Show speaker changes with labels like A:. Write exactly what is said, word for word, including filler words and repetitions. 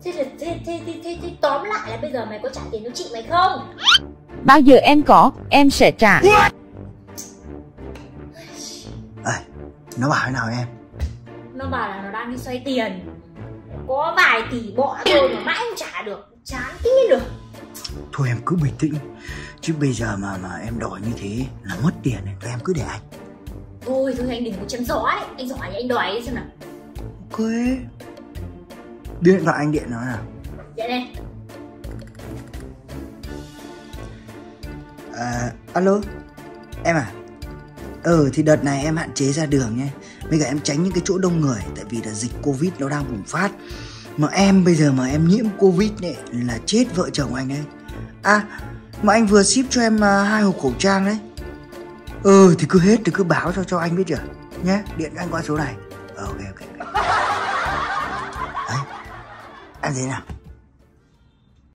A: Thế, thế, thế, thế, thế, thế, thế tóm lại là bây giờ mày có trả tiền cho chị mày không?
B: Bao giờ em có, em sẽ trả.
C: Ê, nó bảo thế nào em?
A: Nó bảo là nó đang đi xoay tiền, có vài tỷ bỏ thôi mà mãi không trả được, chán tí được.
C: Thôi em cứ bình tĩnh, chứ bây giờ mà mà em đòi như thế là mất tiền này, em cứ để anh.
A: Thôi thôi anh đừng có chém gió đấy, anh giỏi thì anh đòi đi xem nào.
C: Ok. Đưa điện thoại anh điện nó nào.
A: Điện đây.
C: À, alo, em à? Ừ thì đợt này em hạn chế ra đường nhé. Bây giờ em tránh những cái chỗ đông người, tại vì là dịch Covid nó đang bùng phát. Mà em bây giờ mà em nhiễm Covid này là chết vợ chồng anh đấy. À, mà anh vừa ship cho em uh, hai hộp khẩu trang đấy. Ừ thì cứ hết thì cứ báo cho cho anh biết chưa nhé. Điện anh qua số này. Ờ, ok ok. Đấy, ăn gì nào?